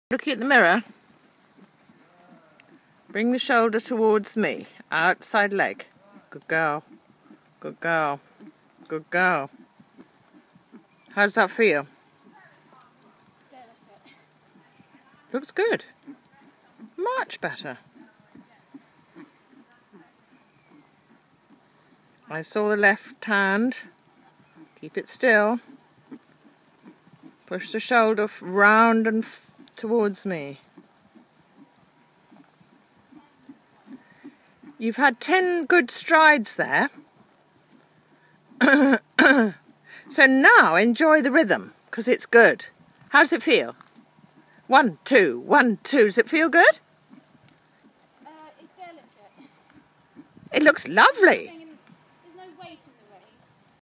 Looking at the mirror. Bring the shoulder towards me. Outside leg. Good girl. Good girl. Good girl. How does that feel? Delicate. Looks good. Much better. I saw the left hand. Keep it still. Push the shoulder round and towards me. You've had 10 good strides there. So now enjoy the rhythm, because it's good. How does it feel? 1, 2, 1, 2. Does it feel good? It's delicate. It looks lovely.